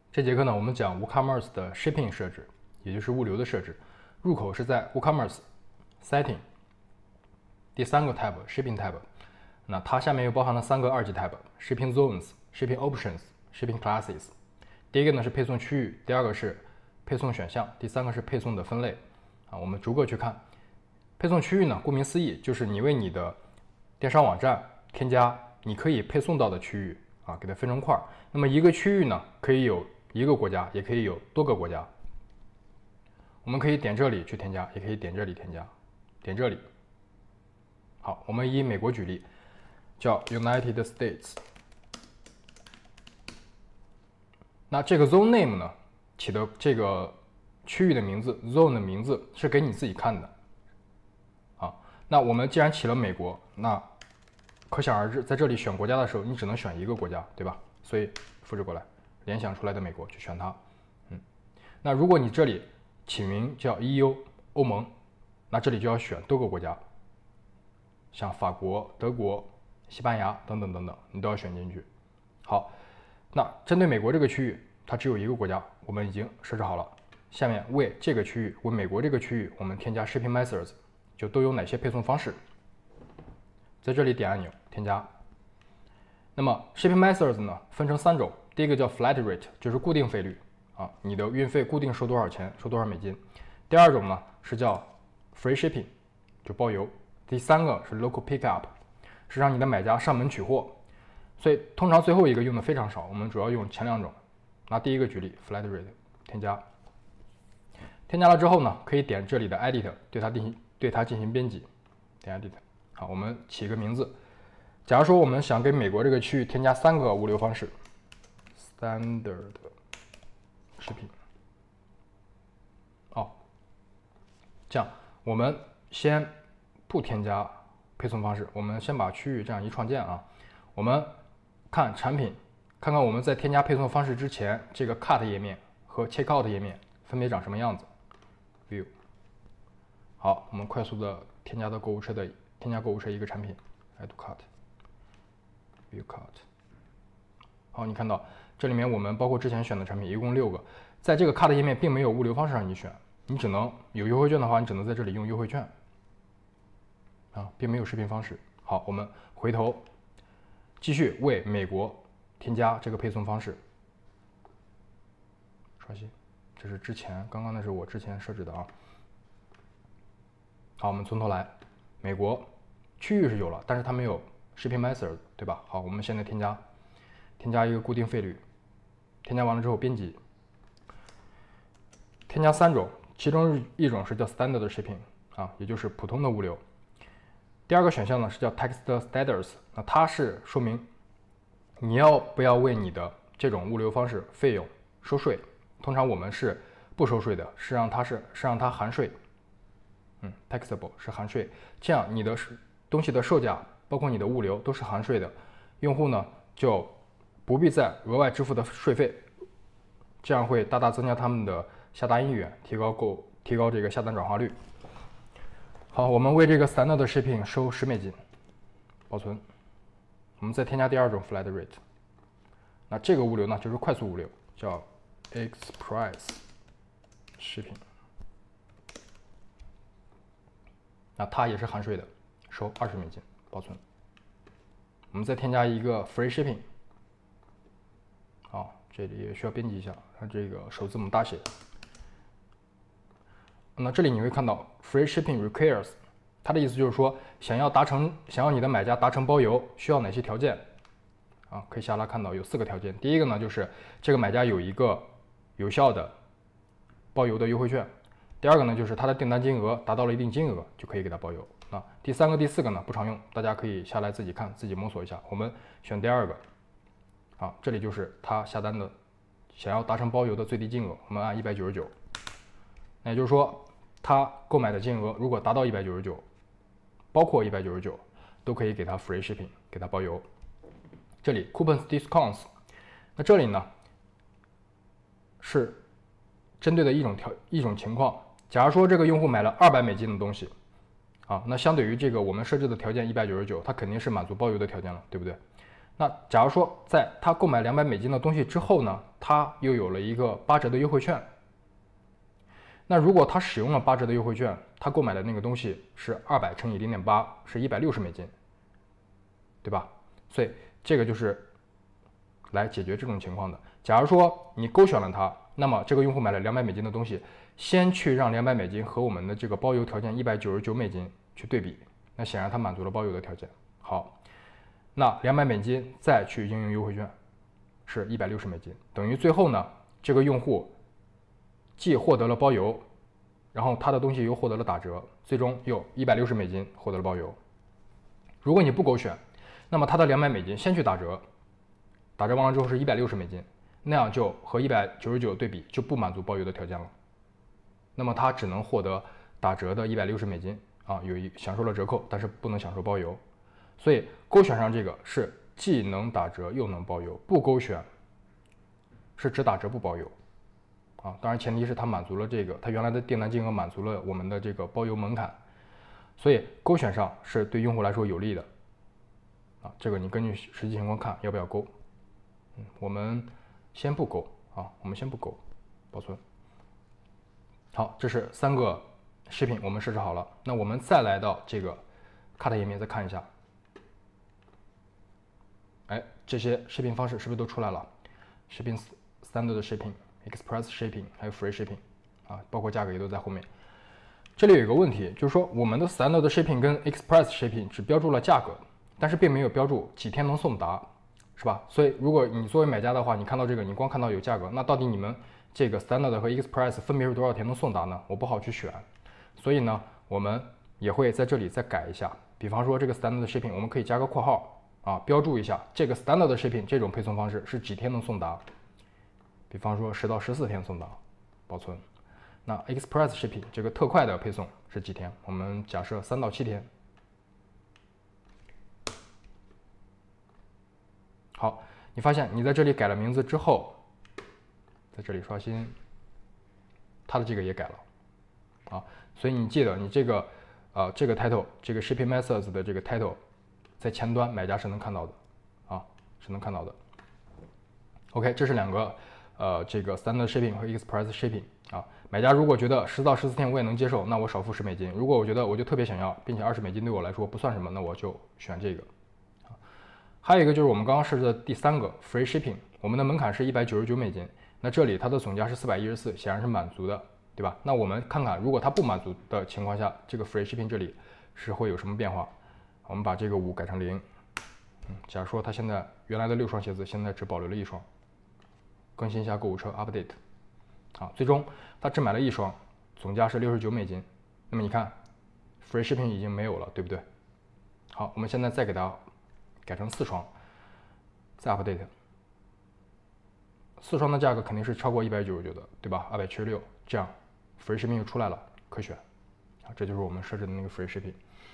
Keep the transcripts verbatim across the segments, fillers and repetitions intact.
这节课呢，我们讲 WooCommerce 的 shipping 设置，也就是物流的设置。入口是在 WooCommerce Setting 第三个 tab Shipping tab， 那它下面又包含了三个二级 tab Shipping Zones、Shipping Options、Shipping Classes。第一个呢是配送区域，第二个是配送选项，第三个是配送的分类。啊，我们逐个去看。配送区域呢，顾名思义，就是你为你的电商网站添加你可以配送到的区域啊，给它分成块。那么一个区域呢，可以有一个国家，也可以有多个国家。我们可以点这里去添加，也可以点这里添加，点这里。好，我们以美国举例，叫 United States。那这个 zone name 呢，起的这个区域的名字 zone 的名字是给你自己看的。啊，那我们既然起了美国，那可想而知，在这里选国家的时候，你只能选一个国家，对吧？所以复制过来，联想出来的美国去选它。嗯，那如果你这里起名叫 E U 欧盟，那这里就要选多个国家，像法国、德国、西班牙等等等等，你都要选进去。好，那针对美国这个区域，它只有一个国家，我们已经设置好了。下面为这个区域，为美国这个区域，我们添加 shipping methods， 就都有哪些配送方式。在这里点按钮添加。那么 shipping methods 呢，分成三种，第一个叫 flat rate， 就是固定费率啊，你的运费固定收多少钱，收多少美金。第二种呢是叫 free shipping， 就包邮。第三个是 local pickup， 是让你的买家上门取货。所以通常最后一个用的非常少，我们主要用前两种。拿第一个举例 flat rate 添加。添加了之后呢，可以点这里的 edit， 对它进行对它进行编辑，点 edit。好，我们起一个名字。假如说我们想给美国这个区域添加三个物流方式 ，standard shipping。哦，这样我们先不添加配送方式，我们先把区域这样一创建啊。我们看产品，看看我们在添加配送方式之前，这个 cut 页面和 checkout 页面分别长什么样子。view。好，我们快速的添加到购物车的。添加购物车一个产品 ，add to cart，view cart。好，你看到这里面我们包括之前选的产品一共六个，在这个 cart 页面并没有物流方式让你选，你只能有优惠券的话，你只能在这里用优惠券，啊，并没有视频方式。好，我们回头继续为美国添加这个配送方式，刷新，这是之前刚刚那是我之前设置的啊。好，我们从头来。美国区域是有了，但是它没有 shipping method， 对吧？好，我们现在添加，添加一个固定费率，添加完了之后编辑，添加三种，其中一种是叫 standard shipping 啊，也就是普通的物流。第二个选项呢是叫 tax status， 那它是说明你要不要为你的这种物流方式费用收税。通常我们是不收税的，是让它是是让它含税。嗯 ，taxable 是含税，这样你的东西的售价，包括你的物流都是含税的，用户呢就不必再额外支付的税费，这样会大大增加他们的下单意愿，提高购提高这个下单转化率。好，我们为这个 standard shipping 收十美金，保存。我们再添加第二种 flat rate， 那这个物流呢就是快速物流，叫 express shipping。那它也是含税的，收二十美金，保存。我们再添加一个 free shipping， 好，这里也需要编辑一下，它这个首字母大写。那这里你会看到 free shipping requires， 它的意思就是说，想要达成，想要你的买家达成包邮，需要哪些条件？啊，可以下拉看到有四个条件。第一个呢，就是这个买家有一个有效的包邮的优惠券。第二个呢，就是它的订单金额达到了一定金额，就可以给它包邮。啊，第三个、第四个呢不常用，大家可以下来自己看，自己摸索一下。我们选第二个，啊，这里就是他下单的想要达成包邮的最低金额，我们按一百九十九。那也就是说，他购买的金额如果达到一百九十九，包括一百九十九，都可以给他 free shipping， 给他包邮。这里 coupons discounts， 那这里呢是针对的一种条一种情况。假如说这个用户买了二百美金的东西，啊，那相对于这个我们设置的条件一百九十九，它肯定是满足包邮的条件了，对不对？ 那假如说在他购买两百美金的东西之后呢，他又有了一个八折的优惠券。那如果他使用了八折的优惠券，他购买的那个东西是二百乘以零点八，是一百六十美金，对吧？所以这个就是来解决这种情况的。假如说你勾选了它，那么这个用户买了两百美金的东西，先去让两百美金和我们的这个包邮条件一百九十九美金去对比，那显然它满足了包邮的条件。好，那两百美金再去应用优惠券是一百六十美金，等于最后呢，这个用户既获得了包邮，然后他的东西又获得了打折，最终又一百六十美金获得了包邮。如果你不勾选，那么他的两百美金先去打折，打折完了之后是一百六十美金，那样就和一百九十九对比就不满足包邮的条件了。那么他只能获得打折的一百六十美金啊，有一享受了折扣，但是不能享受包邮。所以勾选上这个是既能打折又能包邮，不勾选是只打折不包邮啊。当然前提是他满足了这个，他原来的订单金额满足了我们的这个包邮门槛，所以勾选上是对用户来说有利的啊。这个你根据实际情况看要不要勾。嗯，我们先不勾啊，我们先不勾，保存。好，这是三个视频我们设置好了。那我们再来到这个 Cut 页面再看一下。哎，这些视频方式是不是都出来了？视频 Standard Shipping、Express Shipping 还有 Free Shipping 啊，包括价格也都在后面。这里有一个问题，就是说我们的 Standard Shipping 跟 Express Shipping 只标注了价格，但是并没有标注几天能送达，是吧？所以如果你作为买家的话，你看到这个，你光看到有价格，那到底你们这个 Standard 和 Express 分别是多少天能送达呢？我不好去选，所以呢，我们也会在这里再改一下。比方说这个 Standard Shipping 我们可以加个括号。啊，标注一下这个 standard shipping 这种配送方式是几天能送达，比方说十到十四天送达，保存。那 express shipping 这个特快的配送是几天？我们假设三到七天。好，你发现你在这里改了名字之后，在这里刷新，它的这个也改了啊，所以你记得你这个呃这个 title 这个 shipping methods 的这个 title。在前端买家是能看到的，啊，是能看到的。OK， 这是两个，呃，这个 Standard Shipping 和 Express Shipping 啊。买家如果觉得十到十四天我也能接受，那我少付十美金。如果我觉得我就特别想要，并且二十美金对我来说不算什么，那我就选这个。啊，还有一个就是我们刚刚设置的第三个 Free Shipping， 我们的门槛是一百九十九美金，那这里它的总价是四百一十四，显然是满足的，对吧？那我们看看，如果它不满足的情况下，这个 Free Shipping 这里是会有什么变化？我们把这个五改成零，嗯，假如说它现在原来的六双鞋子，现在只保留了一双，更新一下购物车 update， 啊，最终他只买了一双，总价是六十九美金，那么你看 free shipping 已经没有了，对不对？好，我们现在再给它改成四双，再 update， 四双的价格肯定是超过一百九十九的，对吧？二百七十六，这样 free shipping 就出来了，可选，啊，这就是我们设置的那个 free shipping。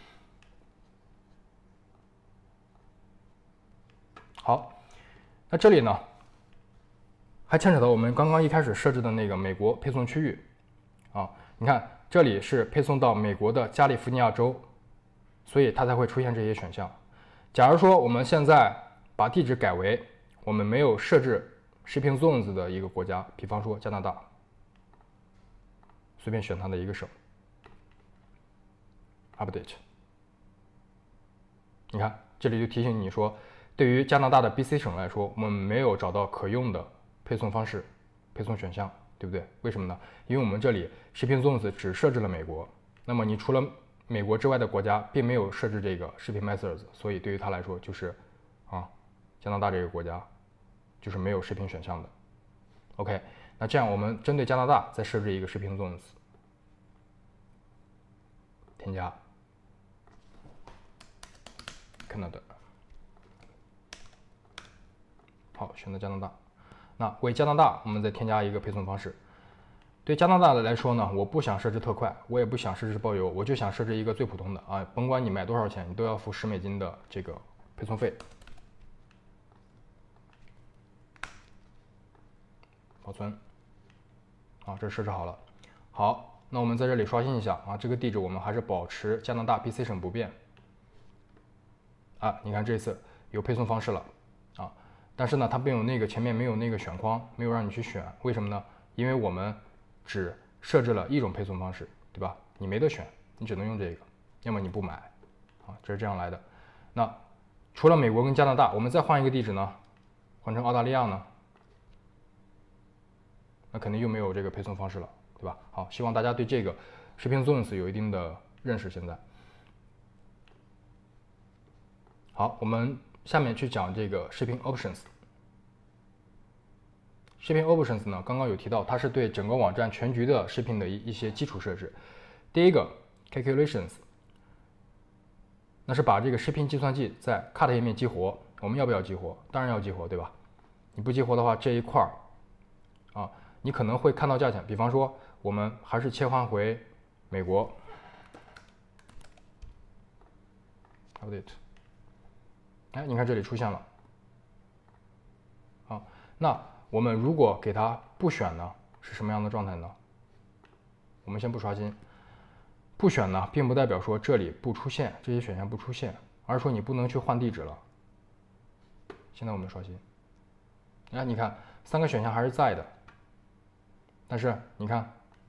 好，那这里呢，还牵扯到我们刚刚一开始设置的那个美国配送区域啊。你看，这里是配送到美国的加利福尼亚州，所以它才会出现这些选项。假如说我们现在把地址改为我们没有设置 shipping zones 的一个国家，比方说加拿大，随便选它的一个省 ，update， 你看这里就提醒你说。对于加拿大的 B C 省来说，我们没有找到可用的配送方式、配送选项，对不对？为什么呢？因为我们这里 shipping zones 只设置了美国，那么你除了美国之外的国家并没有设置这个 shipping methods， 所以对于它来说就是啊，加拿大这个国家就是没有 shipping 选项的。OK， 那这样我们针对加拿大再设置一个 shipping zones， 添加 Canada。好，选择加拿大。那为加拿大，我们再添加一个配送方式。对加拿大的来说呢，我不想设置特快，我也不想设置包邮，我就想设置一个最普通的啊，甭管你买多少钱，你都要付十美金的这个配送费。保存。啊，这设置好了。好，那我们在这里刷新一下啊，这个地址我们还是保持加拿大 B C 省不变。啊，你看这次有配送方式了。 但是呢，它没有那个前面没有那个选框，没有让你去选，为什么呢？因为我们只设置了一种配送方式，对吧？你没得选，你只能用这个，要么你不买，啊，这是这样来的。那除了美国跟加拿大，我们再换一个地址呢，换成澳大利亚呢，那肯定又没有这个配送方式了，对吧？好，希望大家对这个 shipping zones 有一定的认识。现在，好，我们下面去讲这个 shipping options。shipping options 呢，刚刚有提到，它是对整个网站全局的 shipping 的一一些基础设置。第一个 calculations， 那是把这个 shipping 计算器在 cut 页面激活。我们要不要激活？当然要激活，对吧？你不激活的话，这一块儿啊，你可能会看到价钱。比方说，我们还是切换回美国 ，update， 哎，你看这里出现了。啊，那我们如果给它不选呢，是什么样的状态呢？我们先不刷新。不选呢，并不代表说这里不出现，这些选项不出现，而是说你不能去换地址了。现在我们刷新，哎，你看三个选项还是在的，但是你看，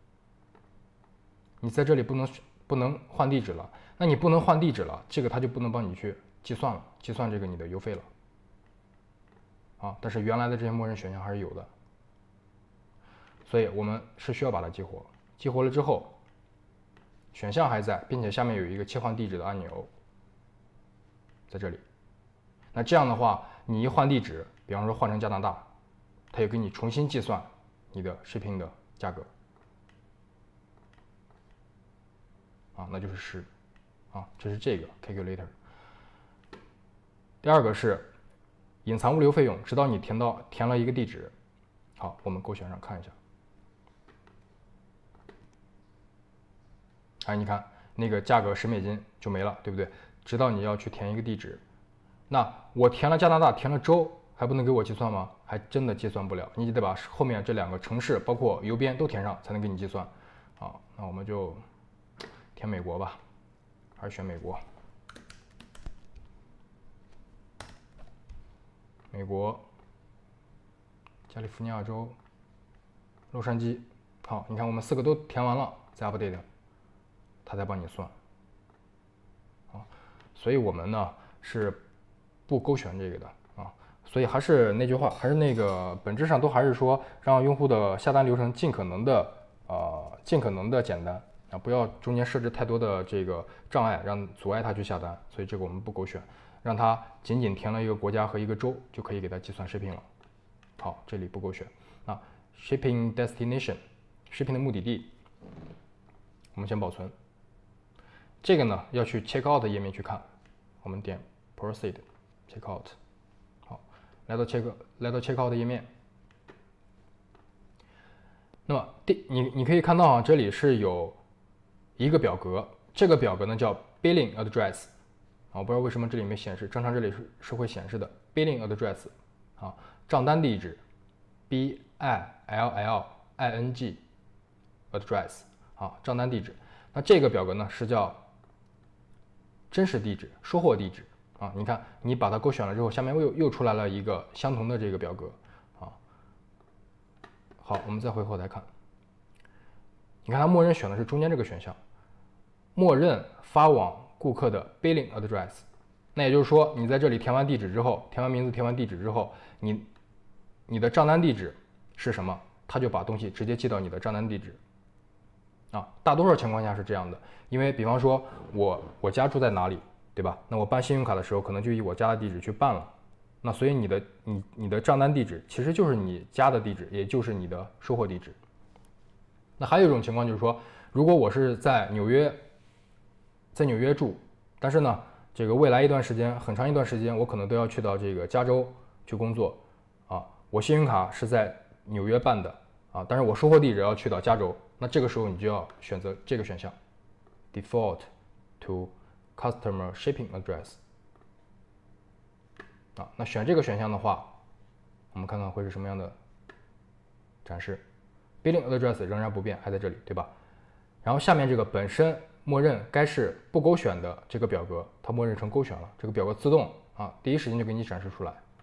你在这里不能不能换地址了，那你不能换地址了，这个它就不能帮你去计算了，计算这个你的邮费了。啊，但是原来的这些默认选项还是有的，所以我们是需要把它激活。激活了之后，选项还在，并且下面有一个切换地址的按钮，在这里。那这样的话，你一换地址，比方说换成加拿大，它也给你重新计算你的 shipping 的价格。啊，那就是十。啊，这是这个 calculator。第二个是隐藏物流费用，直到你填到填了一个地址。好，我们勾选上看一下。哎，你看那个价格十美金就没了，对不对？直到你要去填一个地址。那我填了加拿大，填了州，还不能给我计算吗？还真的计算不了，你得把后面这两个城市，包括邮编都填上，才能给你计算。啊，那我们就填美国吧，还是选美国。美国，加利福尼亚州，洛杉矶。好，你看我们四个都填完了，再 update， 它才帮你算。啊，所以我们呢是不勾选这个的啊。所以还是那句话，还是那个本质上都还是说让用户的下单流程尽可能的呃尽可能的简单啊，不要中间设置太多的这个障碍，让阻碍他去下单。所以这个我们不勾选。让它仅仅填了一个国家和一个州，就可以给它计算 shipping 了。好，这里不勾选。啊 ，shipping destination，shipping 的目的地，我们先保存。这个呢要去 check out 页面去看，我们点 proceed check out。好，来到 check 来到 check out 页面。那么第你你可以看到啊，这里是有一个表格，这个表格呢叫 billing address。啊，我不知道为什么这里没显示，正常这里是是会显示的 billing address， 啊，账单地址 b i l l i n g address， 啊，账单地址。那这个表格呢是叫真实地址、收货地址，啊，你看你把它勾选了之后，下面又又出来了一个相同的这个表格，啊，好，我们再回后台看，你看它默认选的是中间这个选项，默认发往顾客的 billing address， 那也就是说，你在这里填完地址之后，填完名字、填完地址之后，你你的账单地址是什么，他就把东西直接寄到你的账单地址。啊，大多数情况下是这样的，因为比方说我我家住在哪里，对吧？那我办信用卡的时候，可能就以我家的地址去办了。那所以你的你你的账单地址其实就是你家的地址，也就是你的收货地址。那还有一种情况就是说，如果我是在纽约。在纽约住，但是呢，这个未来一段时间，很长一段时间，我可能都要去到这个加州去工作，啊，我信用卡是在纽约办的，啊，但是我收货地址要去到加州，那这个时候你就要选择这个选项 ，default to customer shipping address， 啊，那选这个选项的话，我们看看会是什么样的展示 ，billing address 仍然不变，还在这里，对吧？然后下面这个本身。默认该是不勾选的这个表格，它默认成勾选了，这个表格自动啊第一时间就给你展示出来。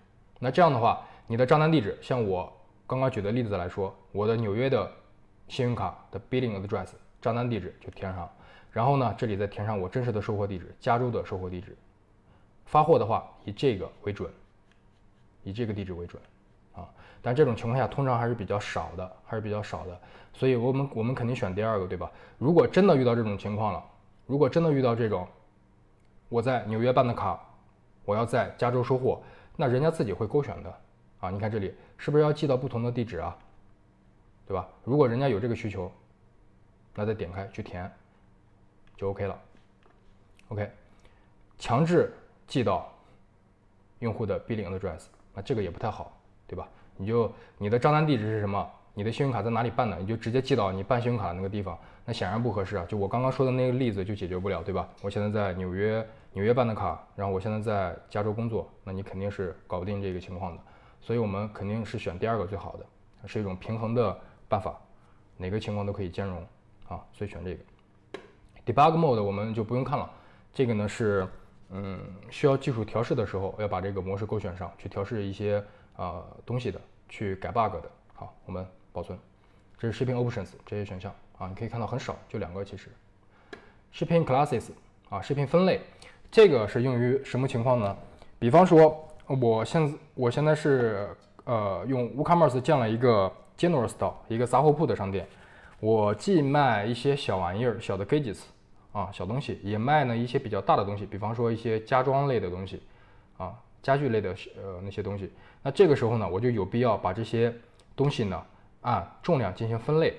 那这样的话，你的账单地址，像我刚刚举的例子来说，我的纽约的信用卡的 billing address 账单地址就填上，然后呢，这里再填上我真实的收货地址，加州的收货地址。发货的话，以这个为准，以这个地址为准啊。但这种情况下，通常还是比较少的，还是比较少的。所以我们我们肯定选第二个，对吧？如果真的遇到这种情况了，如果真的遇到这种，我在纽约办的卡，我要在加州收货，那人家自己会勾选的啊。你看这里是不是要寄到不同的地址啊？对吧？如果人家有这个需求，那再点开去填，就 OK 了。OK， 强制寄到用户的 billing address， 那这个也不太好，对吧？你就你的账单地址是什么？你的信用卡在哪里办的？你就直接寄到你办信用卡的那个地方，那显然不合适啊。就我刚刚说的那个例子就解决不了，对吧？我现在在纽约纽约办的卡，然后我现在在加州工作，那你肯定是搞不定这个情况的。所以我们肯定是选第二个最好的，是一种平衡的办法，哪个情况都可以兼容啊，所以选这个。Debug mode 我们就不用看了，这个呢是嗯需要技术调试的时候要把这个模式勾选上去调试一些呃东西的，去改 bug 的。好，我们保存，这是 shipping options 这些选项啊，你可以看到很少，就两个其实。shipping classes 啊，shipping 分类，这个是用于什么情况呢？比方说，我现我现在是呃用 WooCommerce 建了一个 general store， 一个杂货铺的商店，我既卖一些小玩意儿、小的 gadgets 啊小东西，也卖呢一些比较大的东西，比方说一些家装类的东西啊，家具类的呃那些东西。那这个时候呢，我就有必要把这些东西呢按重量进行分类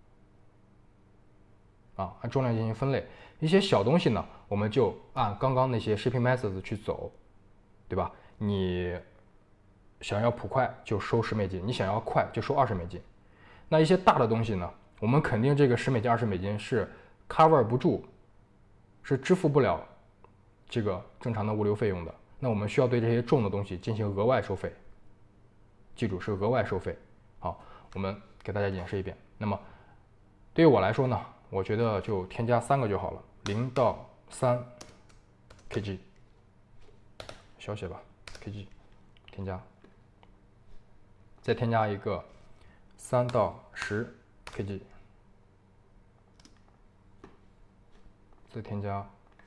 啊，按重量进行分类。一些小东西呢，我们就按刚刚那些 shipping methods 去走，对吧？你想要普快就收十美金，你想要快就收二十美金。那一些大的东西呢，我们肯定这个十美金、二十美金是 cover 不住，是支付不了这个正常的物流费用的。那我们需要对这些重的东西进行额外收费，记住是额外收费。好，我们给大家演示一遍。那么对于我来说呢，我觉得就添加三个就好了，零到三 kg， 小写吧 kg， 添加，再添加一个三到十 kg， 再添加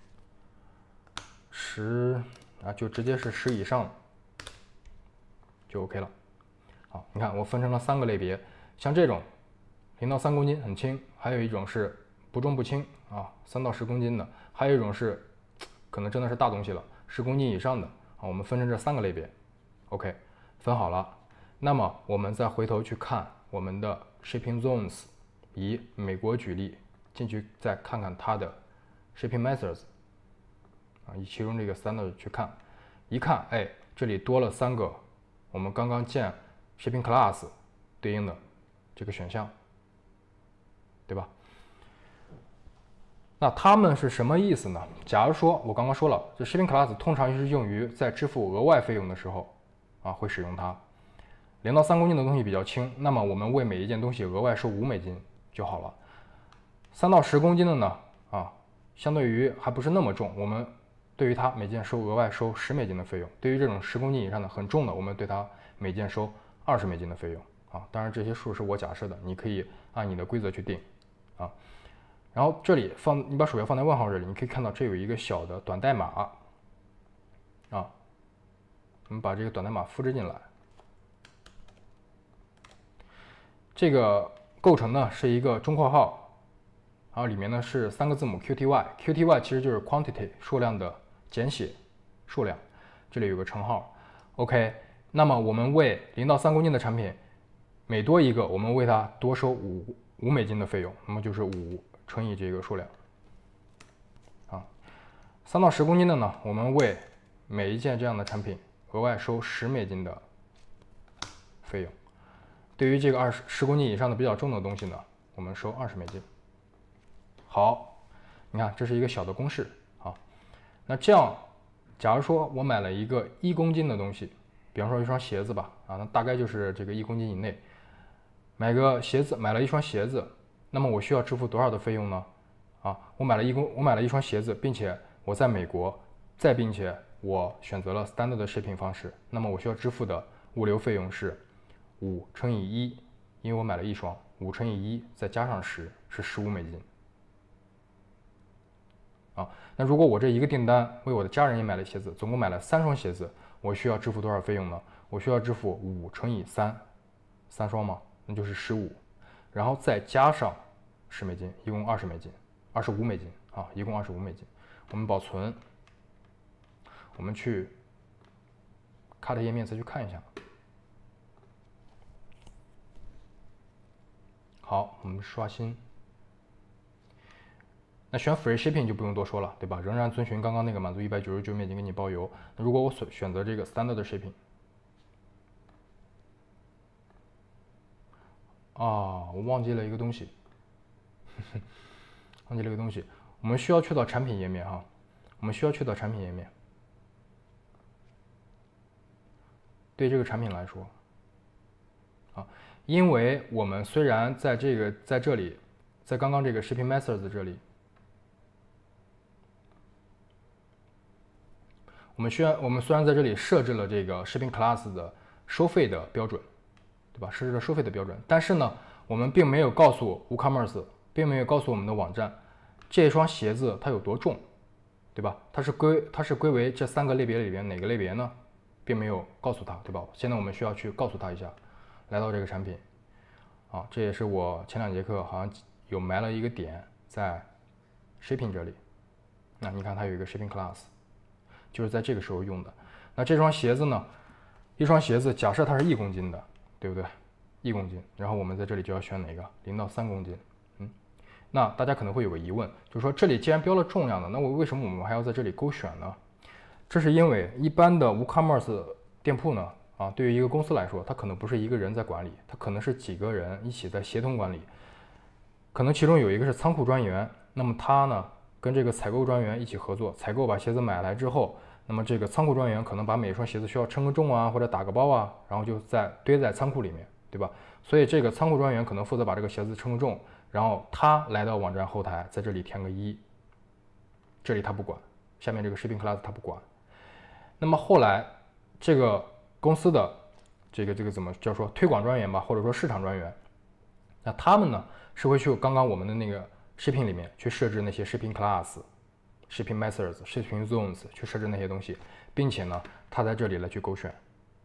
十啊，就直接是十以上就 OK 了。好，你看我分成了三个类别，像这种零到三公斤很轻，还有一种是不重不轻啊，三到十公斤的，还有一种是可能真的是大东西了，十公斤以上的啊。我们分成这三个类别 ，OK， 分好了。那么我们再回头去看我们的 shipping zones， 以美国举例进去再看看它的 shipping methods 啊，以其中这个 standard 去看，一看，哎，这里多了三个我们刚刚建 shipping class 对应的这个选项，对吧？那它们是什么意思呢？假如说我刚刚说了，这 shipping class 通常是用于在支付额外费用的时候啊会使用它。零到三公斤的东西比较轻，那么我们为每一件东西额外收五美金就好了。三到十公斤的呢，啊，相对于还不是那么重，我们对于它每件收额外收十美金的费用。对于这种十公斤以上的很重的，我们对它每件收二十美金的费用啊。当然这些数是我假设的，你可以按你的规则去定啊。然后这里放，你把鼠标放在问号这里，你可以看到这有一个小的短代码啊，我们把这个短代码复制进来。这个构成呢是一个中括号，然后里面呢是三个字母 Q T Y，Q T Y 其实就是 quantity 数量的简写数量，这里有个乘号 ，OK。那么我们为零到三公斤的产品，每多一个，我们为它多收五五美金的费用，那么就是五乘以这个数量，啊，三到十公斤的呢，我们为每一件这样的产品额外收十美金的费用。对于这个二十十公斤以上的比较重的东西呢，我们收二十美金。好，你看这是一个小的公式啊。那这样，假如说我买了一个一公斤的东西，比方说一双鞋子吧，啊，那大概就是这个一公斤以内。买个鞋子，买了一双鞋子，那么我需要支付多少的费用呢？啊，我买了一公，我买了一双鞋子，并且我在美国，再并且我选择了 standard 的 shipping 方式，那么我需要支付的物流费用是五乘以一，因为我买了一双，五乘以一再加上十是十五美金。啊，那如果我这一个订单为我的家人也买了鞋子，总共买了三双鞋子，我需要支付多少费用呢？我需要支付五乘以三，三双嘛，那就是十五，然后再加上十美金，一共二十美金，二十五美金啊，一共二十五美金。我们保存，我们去 Cut 页面再去看一下。好，我们刷新。那选 Free Shipping 就不用多说了，对吧？仍然遵循刚刚那个满足一百九十九美金给你包邮。那如果我选选择这个 Standard Shipping， 啊，我忘记了一个东西，忘记了一个东西，我们需要去到产品页面哈，我们需要去到产品页面。对这个产品来说，啊，因为我们虽然在这个在这里，在刚刚这个 Shipping Methods 这里。我们需要，我们虽然在这里设置了这个 Shipping Class 的收费的标准，对吧？设置了收费的标准，但是呢，我们并没有告诉 WooCommerce， 并没有告诉我们的网站，这双鞋子它有多重，对吧？它是归它是归为这三个类别里边哪个类别呢？并没有告诉他，对吧？现在我们需要去告诉他一下，来到这个产品，啊，这也是我前两节课好像有埋了一个点在 Shipping 这里，那你看它有一个 Shipping Class。就是在这个时候用的。那这双鞋子呢？一双鞋子，假设它是一公斤的，对不对？一公斤。然后我们在这里就要选哪个？零到三公斤。嗯，那大家可能会有个疑问，就是说这里既然标了重量的，那我为什么我们还要在这里勾选呢？这是因为一般的 WooCommerce 店铺呢，啊，对于一个公司来说，它可能不是一个人在管理，它可能是几个人一起在协同管理。可能其中有一个是仓库专员，那么他呢跟这个采购专员一起合作，采购把鞋子买来之后。那么这个仓库专员可能把每一双鞋子需要称个重啊，或者打个包啊，然后就在堆在仓库里面，对吧？所以这个仓库专员可能负责把这个鞋子称个重，然后他来到网站后台，在这里填个一，这里他不管，下面这个 Shipping Class 他不管。那么后来这个公司的这个这个怎么叫说推广专员吧，或者说市场专员，那他们呢是会去刚刚我们的那个 Shipping 里面去设置那些 Shipping Class。Shipping Methods、Shipping Zones 去设置那些东西，并且呢，他在这里来去勾选。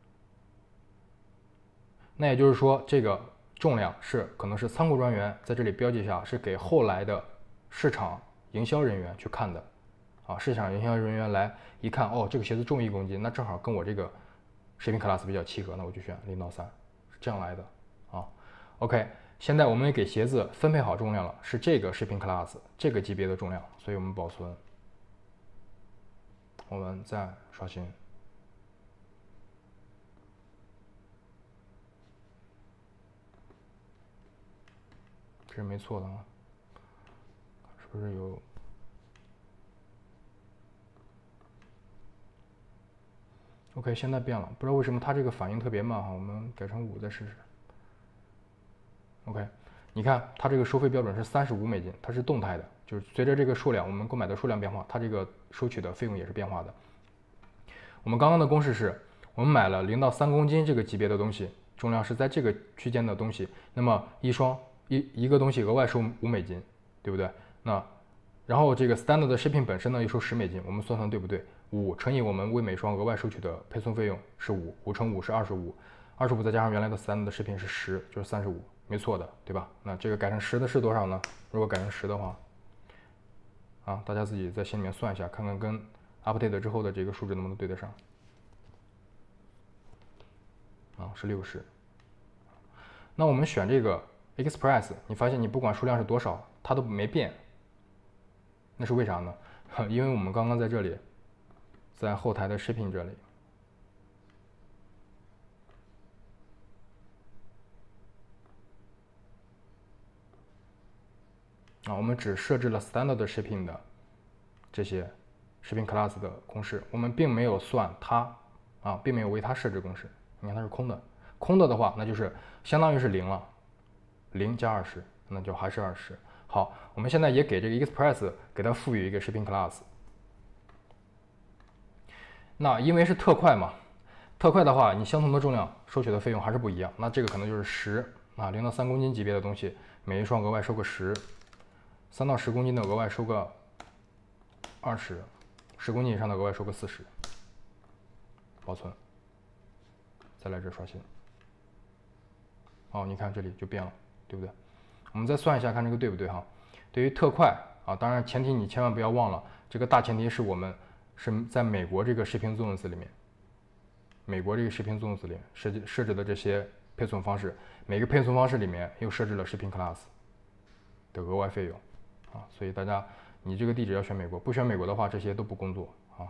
那也就是说，这个重量是可能是仓库专员在这里标记一下，是给后来的市场营销人员去看的。啊，市场营销人员来一看，哦，这个鞋子重一公斤，那正好跟我这个 Shipping Class 比较契合，那我就选零到三，是这样来的。啊 ，OK。现在我们也给鞋子分配好重量了，是这个 Shipping Class 这个级别的重量，所以我们保存。我们再刷新，这是没错的啊，是不是有？OK， 现在变了，不知道为什么它这个反应特别慢哈，我们改成五再试试。OK， 你看它这个收费标准是三十五美金，它是动态的，就是随着这个数量，我们购买的数量变化，它这个收取的费用也是变化的。我们刚刚的公式是，我们买了零到三公斤这个级别的东西，重量是在这个区间的东西，那么一双一一个东西额外收五美金，对不对？那然后这个 standard 的 shipping 本身呢又收十美金，我们算算对不对？五乘以我们为每双额外收取的配送费用是五，五乘五是二十五，二十五再加上原来的 standard 的 shipping 是十，就是三十五，没错的，对吧？那这个改成十的是多少呢？如果改成十的话，啊，大家自己在心里面算一下，看看跟 update 之后的这个数值能不能对得上？啊，是六十。那我们选这个 Express， 你发现你不管数量是多少，它都没变。那是为啥呢？因为我们刚刚在这里，在后台的 shipping 这里，啊，我们只设置了 standard shipping 的这些 shipping class 的公式，我们并没有算它，啊，并没有为它设置公式。你看它是空的，空的的话，那就是相当于是零了，零加二十，那就还是二十。好，我们现在也给这个 Express 给它赋予一个 shipping class。那因为是特快嘛， 特快的话，你相同的重量收取的费用还是不一样。那这个可能就是十啊，零到三公斤级别的东西，每一双额外收个十，三到十公斤的额外收个二十，十公斤以上的额外收个四十。保存，再来这刷新。哦，你看这里就变了，对不对？我们再算一下，看这个对不对哈？对于特快啊，当然前提你千万不要忘了，这个大前提是我们是在美国这个 shipping zones 里面，美国这个 shipping zones 里面设计设置的这些配送方式，每个配送方式里面又设置了 shipping class 的额外费用啊，所以大家你这个地址要选美国，不选美国的话，这些都不工作啊。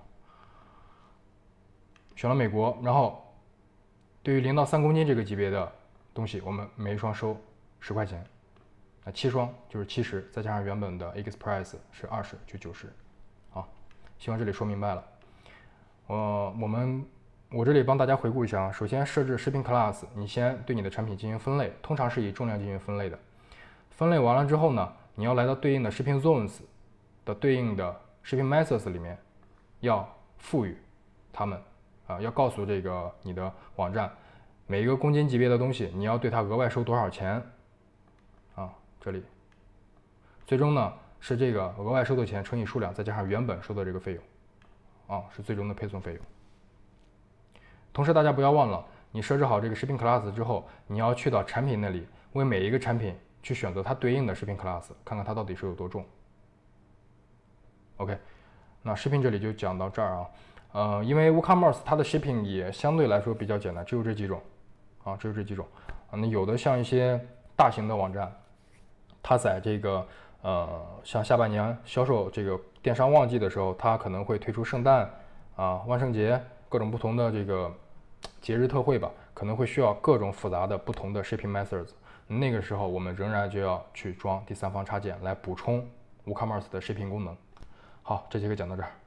选了美国，然后对于零到三公斤这个级别的东西，我们每一双收十块钱，那七双就是七十，再加上原本的 Express 是二十，就九十。啊，希望这里说明白了。呃，我们我这里帮大家回顾一下啊。首先设置 Shipping Class， 你先对你的产品进行分类，通常是以重量进行分类的。分类完了之后呢，你要来到对应的 Shipping Zones 的对应的 Shipping Methods 里面，要赋予它们啊，要告诉这个你的网站。每一个公斤级别的东西，你要对它额外收多少钱？啊，这里，最终呢是这个额外收的钱乘以数量，再加上原本收的这个费用，啊，是最终的配送费用。同时大家不要忘了，你设置好这个 shipping class 之后，你要去到产品那里，为每一个产品去选择它对应的 shipping class， 看看它到底是有多重。OK， 那 shipping 这里就讲到这儿啊。呃，因为 WooCommerce 它的 shipping 也相对来说比较简单，只有这几种。啊，只有这几种啊。那有的像一些大型的网站，它在这个呃，像下半年销售这个电商旺季的时候，它可能会推出圣诞啊、万圣节各种不同的这个节日特惠吧，可能会需要各种复杂的不同的 shipping methods。那个时候我们仍然就要去装第三方插件来补充 WooCommerce 的 shipping 功能。好，这节课讲到这儿。